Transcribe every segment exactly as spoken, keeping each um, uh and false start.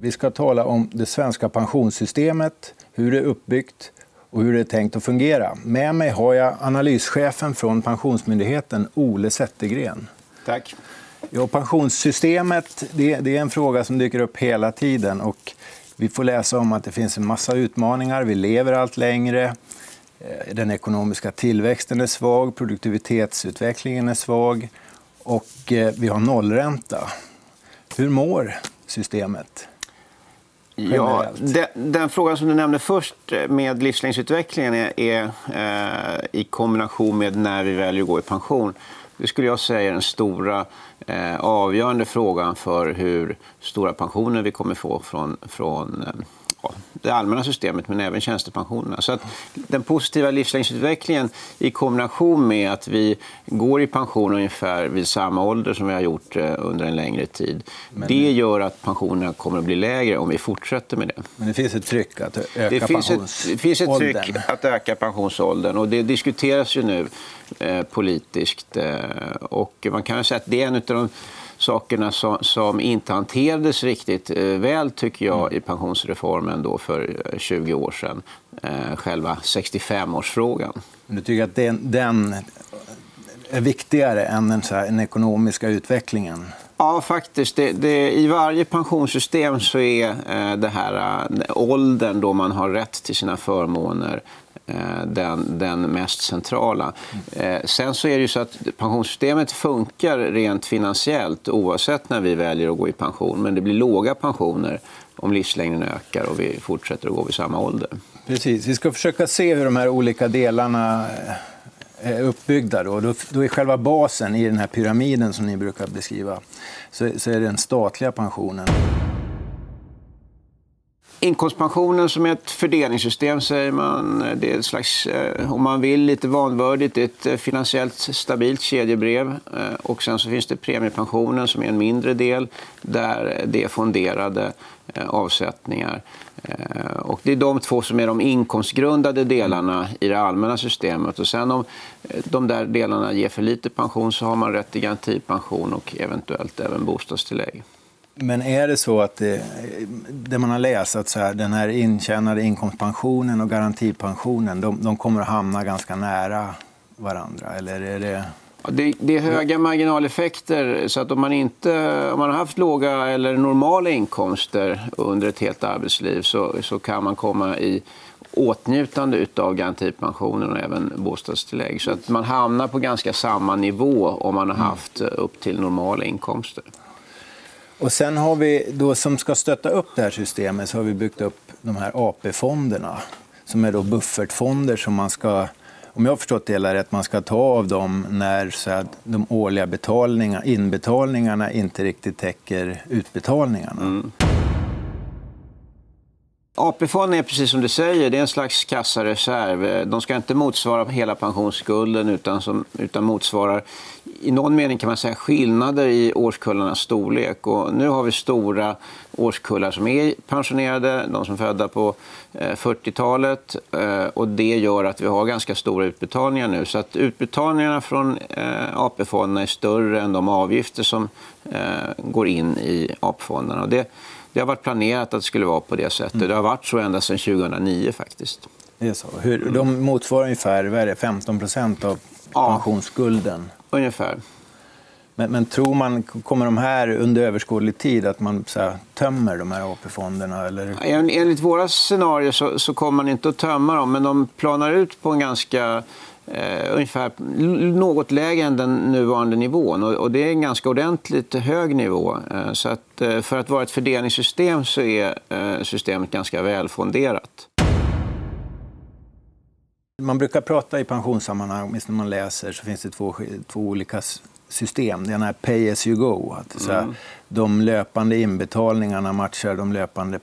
Vi ska tala om det svenska pensionssystemet, hur det är uppbyggt och hur det är tänkt att fungera. Med mig har jag analyschefen från Pensionsmyndigheten, Ole Zettergren. Tack. Ja, pensionssystemet, det, det är en fråga som dyker upp hela tiden och vi får läsa om att det finns en massa utmaningar. Vi lever allt längre, den ekonomiska tillväxten är svag, produktivitetsutvecklingen är svag och vi har nollränta. Hur mår systemet? Ja, den, den frågan som du nämnde först med livslängdsutvecklingen är, är eh, i kombination med när vi väljer att gå i pension. Det skulle jag säga är den stora eh, avgörande frågan för hur stora pensioner vi kommer få från, från eh, ja, det allmänna systemet men även tjänstepensionerna. Så att den positiva livslängdsutvecklingen i kombination med att vi går i pension ungefär vid samma ålder som vi har gjort eh, under en längre tid. Men det gör att pensionerna kommer att bli lägre om vi fortsätter med det. Men det finns ett tryck att öka det finns pensionsåldern. Ett, det finns ett tryck att öka pensionsåldern och det diskuteras ju nu eh, politiskt eh, och man kan säga att det är en av de sakerna som, som inte hanterades riktigt eh, väl tycker jag mm. i pensionsreformen då för tjugo år sedan. Eh, själva sextiofem-årsfrågan. Du tycker att den, den är viktigare än den, så här, den ekonomiska utvecklingen? Ja, faktiskt. Det, det, I varje pensionssystem så är eh, det här eh, åldern då man har rätt till sina förmåner Den, den mest centrala. Eh, sen så är det ju så att pensionssystemet funkar rent finansiellt oavsett när vi väljer att gå i pension. Men det blir låga pensioner om livslängden ökar och vi fortsätter att gå vid samma ålder. Precis. Vi ska försöka se hur de här olika delarna är uppbyggda. Då, då, då är själva basen i den här pyramiden som ni brukar beskriva så, så är det den statliga pensionen. Inkomstpensionen som är ett fördelningssystem säger man, det är ett slags, om man vill lite vanvördigt, ett finansiellt stabilt kedjebrev och sen så finns det premiepensionen som är en mindre del där det är fonderade avsättningar. Och det är de två som är de inkomstgrundade delarna i det allmänna systemet och sen om de där delarna ger för lite pension så har man rätt till garantipension och eventuellt även bostadstillägg. Men är det så att det, det man har läst att så här, den här intjänade inkomstpensionen och garantipensionen de, de kommer att hamna ganska nära varandra eller är det... Det, det är höga marginaleffekter så att om man inte om man har haft låga eller normala inkomster under ett helt arbetsliv så, så kan man komma i åtnjutande utav garantipensionen och även bostadstillägg så att man hamnar på ganska samma nivå om man har haft upp till normala inkomster. Och sen har vi då som ska stötta upp det här systemet så har vi byggt upp de här A P-fonderna som är då buffertfonder som man ska, om jag har förstått det hela rätt, man ska ta av dem när så här, de årliga betalningarna, inbetalningarna inte riktigt täcker utbetalningarna. Mm. A P-fonden är precis som du säger, det är en slags kassareserv. De ska inte motsvara hela pensionsskulden utan, som, utan motsvarar i någon mening kan man säga skillnader i årskullarnas storlek. Och nu har vi stora årskullar som är pensionerade, de som är födda på fyrtiotalet och det gör att vi har ganska stora utbetalningar nu. Så att utbetalningarna från A P-fonderna är större än de avgifter som går in i A P-fonderna. Och det Det har varit planerat att det skulle vara på det sättet. Mm. Det har varit så ända sedan tjugohundranio faktiskt. Det är så. Hur, de motsvarar ungefär vad är det, femton procent av ja, pensionsskulden? Ungefär. Men, men tror man, kommer de här under överskådlig tid att man så här, tömmer de här A P-fonderna? Eller? En, enligt våra scenarier så, så kommer man inte att tömma dem. Men de planar ut på en ganska... Eh, ungefär något lägre än den nuvarande nivån och, och det är en ganska ordentligt hög nivå eh, så att eh, för att vara ett fördelningssystem så är eh, systemet ganska välfonderat. Man brukar prata i pensionssammanhang, åtminstone när man läser så finns det två, två olika system. Det ena är pay as you go, att så här, mm. de löpande inbetalningarna matchar de löpande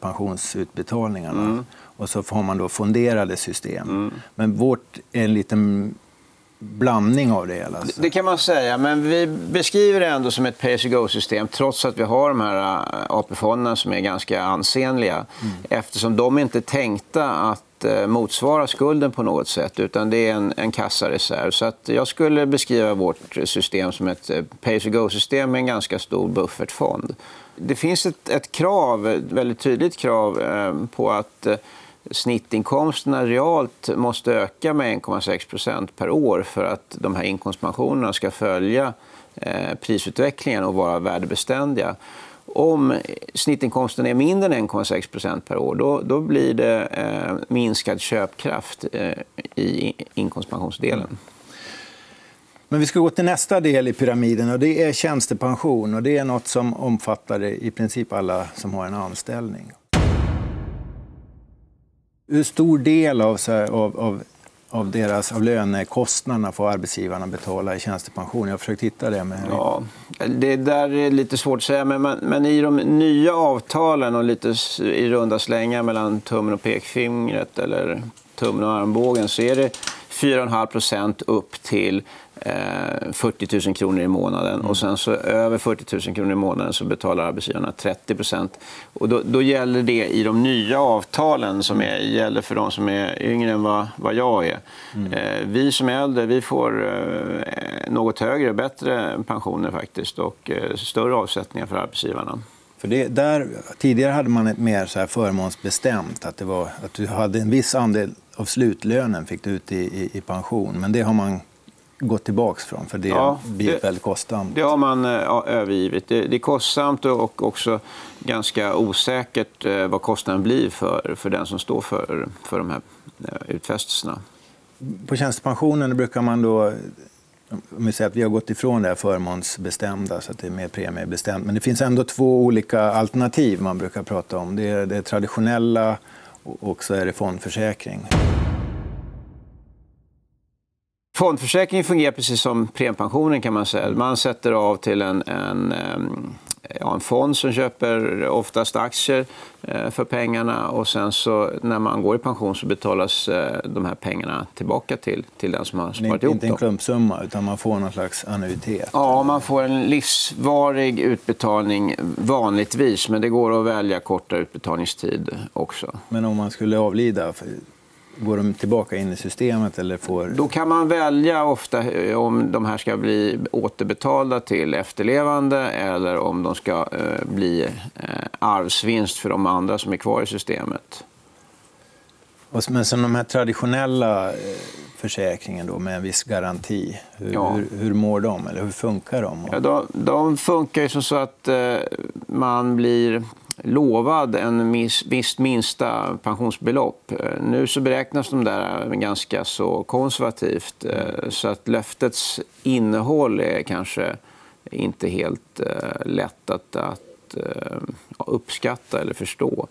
pensionsutbetalningarna. Mm. Och så får man då fonderade system. Mm. Men vårt är en liten blandning av det. Alltså. Det, det kan man säga, men vi beskriver det ändå som ett pay-as-you-go-system trots att vi har de här A P-fonderna som är ganska ansenliga. Mm. Eftersom de inte är tänkta att motsvara skulden på något sätt, utan det är en, en kassareserv. Så att jag skulle beskriva vårt system som ett pay-as-you-go-system med en ganska stor buffertfond. Det finns ett, ett krav, ett väldigt tydligt krav eh, på att eh, snittinkomsterna realt måste öka med en komma sex procent per år för att de här inkomstpensionerna ska följa eh, prisutvecklingen och vara värdebeständiga. Om snittinkomsten är mindre än en komma sex procent per år, då, då blir det eh, minskad köpkraft eh, i inkomstpensionsdelen. Mm. Men vi ska gå till nästa del i pyramiden och det är tjänstepension. Och det är något som omfattar i princip alla som har en anställning. Hur stor del av, så här, av, av, av deras av lönekostnaderna får arbetsgivarna betala i tjänstepension? Jag har försökt hitta det. Med... Ja, det där är lite svårt att säga, men, men i de nya avtalen och lite i runda slängar mellan tummen och pekfingret eller tummen och armbågen så är det fyra komma fem procent upp till eh, fyrtio tusen kronor i månaden. Mm. Och sen så över fyrtio tusen kronor i månaden så betalar arbetsgivarna trettio procent. Och då, då gäller det i de nya avtalen som är, gäller för de som är yngre än vad, vad jag är. Mm. Eh, vi som är äldre, vi får eh, något högre, bättre pensioner faktiskt och eh, större avsättningar för arbetsgivarna. För det, där, tidigare hade man ett mer så här förmånsbestämt, att, det var, att du hade en viss andel av slutlönen fick du ut i, i, i pension. Men det har man gått tillbaks från, för det ja, blir det, väldigt kostsamt. Det har man ja, övergivit. Det, det är kostsamt och också ganska osäkert eh, vad kostnaden blir för, för den som står för, för de här eh, utfästelserna. På tjänstepensionen brukar man då... Om vi säger att vi har gått ifrån det här förmånsbestämda så att det är mer premiebestämt. Men det finns ändå två olika alternativ man brukar prata om. Det är det traditionella och så är det fondförsäkring. Fondförsäkring fungerar precis som premiepensionen kan man säga. Man sätter av till en, en, ja, en fond som köper oftast aktier för pengarna och sen så när man går i pension så betalas de här pengarna tillbaka till, till den som har sparat ihop dem. Inte en klumpsumma utan man får någon slags annuitet. Ja, man får en livsvarig utbetalning vanligtvis, men det går att välja kortare utbetalningstid också. Men om man skulle avlida... Går de tillbaka in i systemet eller får... Då kan man välja ofta om de här ska bli återbetalda till efterlevande eller om de ska eh, bli eh, arvsvinst för de andra som är kvar i systemet. Men som de här traditionella eh, försäkringen då med en viss garanti, hur, ja. hur, hur mår de eller hur funkar de? Ja, de, de funkar ju så att eh, man blir... lovad en visst minsta pensionsbelopp. Nu så beräknas de där ganska så konservativt så att löftets innehåll är kanske inte helt lätt att, att uppskatta eller förstå.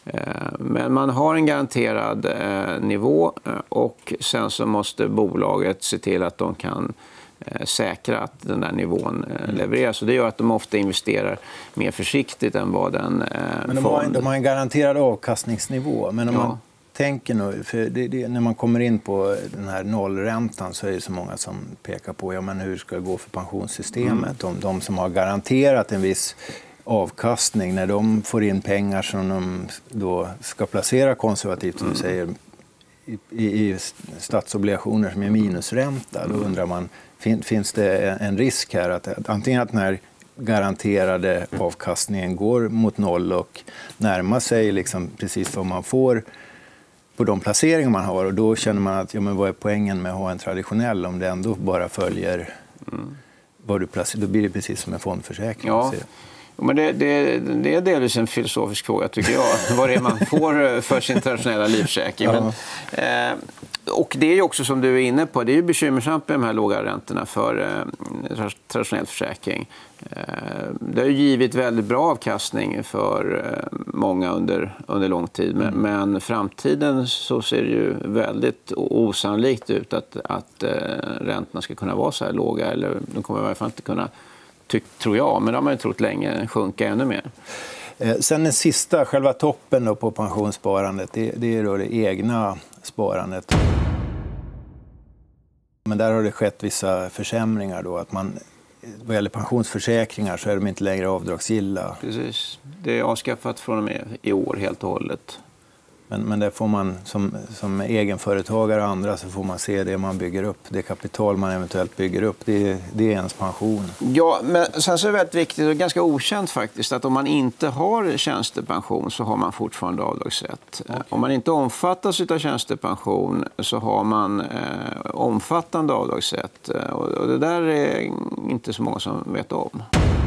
Men man har en garanterad nivå och sen så måste bolaget se till att de kan säkra att den där nivån levereras. Så det gör att de ofta investerar mer försiktigt än vad den eh, Men de har, en, de har en garanterad avkastningsnivå. Men om ja. man tänker nu, för det, det, när man kommer in på den här nollräntan så är det så många som pekar på ja, men hur ska det gå för pensionssystemet? Mm. De, de som har garanterat en viss avkastning, när de får in pengar som de då ska placera konservativt, som mm. du säger, i, i, i statsobligationer som är minusränta, då undrar man, fin, finns det en risk här att, att antingen att den här garanterade avkastningen går mot noll och närmar sig liksom precis vad man får på de placeringar man har, och då känner man att ja, men vad är poängen med att ha en traditionell om det ändå bara följer mm. vad du placerar, då blir det precis som en fondförsäkring. Ja. Men det, det, det är delvis en filosofisk fråga tycker jag, vad det är man får för sin traditionella livsförsäkring. Ja. Men, eh, och det är ju också som du är inne på, det är ju bekymmersamt med de här låga räntorna för eh, traditionell försäkring. Eh, det har ju givit väldigt bra avkastning för eh, många under, under lång tid, men, mm. men framtiden så ser det ju väldigt osannolikt ut att, att eh, räntorna ska kunna vara så här låga, eller de kommer i alla fall inte kunna, tyck, tror jag, men de har man ju trott länge, sjunka ännu mer. Sen den sista, själva toppen då på pensionssparandet, det, det är då det egna sparandet. Men där har det skett vissa försämringar då, att man vad gäller pensionsförsäkringar så är de inte längre avdragsgilla. Precis. Det är avskaffat från och med i år helt och hållet. Men, men där får man som, som egenföretagare och andra så får man se det man bygger upp. Det kapital man eventuellt bygger upp, det, det är ens pension. Ja, men sen så är det väldigt viktigt och ganska okänt faktiskt att om man inte har tjänstepension så har man fortfarande avdragsrätt. Okay. Om man inte omfattas av tjänstepension så har man eh, omfattande avdragsrätt. Och, och det där är inte så många som vet om.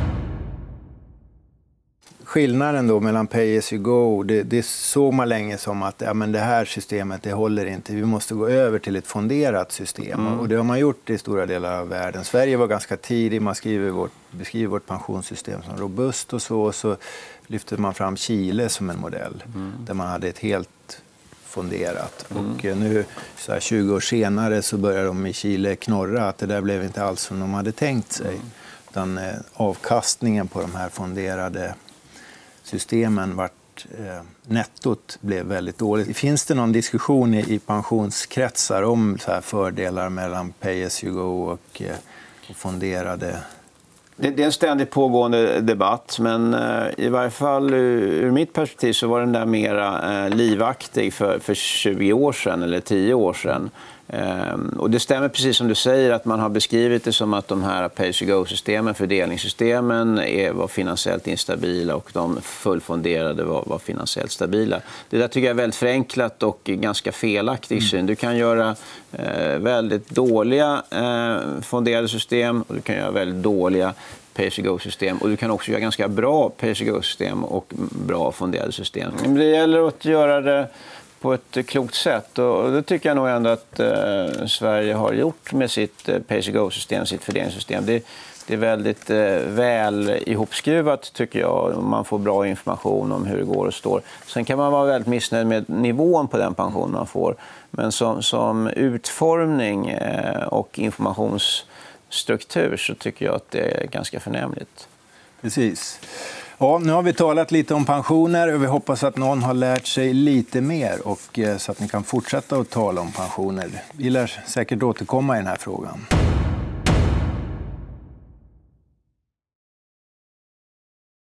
Skillnaden då mellan pay as you go, det, det såg man länge som att ja, men det här systemet det håller inte. Vi måste gå över till ett fonderat system. Mm. Och det har man gjort i stora delar av världen. Sverige var ganska tidig, man skriver vårt, beskriver vårt pensionssystem som robust och så. Och så lyfter man fram Chile som en modell mm. där man hade ett helt fonderat. Mm. Och nu så här, tjugo år senare så börjar de i Chile knorra att det där blev inte alls som de hade tänkt sig. Mm. Utan eh, avkastningen på de här fonderade systemen vart eh, nettot blev väldigt dåligt. Finns det någon diskussion i, i pensionskretsar om så här fördelar mellan pay as you go och, eh, och fonderade? Det, det är en ständigt pågående debatt, men eh, i varje fall ur, ur mitt perspektiv så var den där mera eh, livaktig för, för tjugo år sedan eller tio år sedan. Um, och det stämmer precis som du säger att man har beskrivit det som att de här pay-as-you-go-systemen, fördelningssystemen är, var finansiellt instabila och de fullfonderade var, var finansiellt stabila. Det där tycker jag är väldigt förenklat och ganska felaktigt syn. Du kan göra uh, väldigt dåliga uh, fonderade system och du kan göra väldigt dåliga pay-as-you-go-system och du kan också göra ganska bra pay-as-you-go-system och bra fonderade system. Men det gäller att göra det på ett klokt sätt och det tycker jag nog ändå att eh, Sverige har gjort med sitt eh, pay-as-you-go-system, sitt fördelningssystem. Det, det är väldigt eh, väl ihopskruvat tycker jag. Man får bra information om hur det går och står. Sen kan man vara väldigt missnöjd med nivån på den pension man får. Men som, som utformning eh, och informationsstruktur så tycker jag att det är ganska förnämligt. Precis. Ja, nu har vi talat lite om pensioner och vi hoppas att någon har lärt sig lite mer och så att ni kan fortsätta att tala om pensioner. Vi lär säkert återkomma i den här frågan.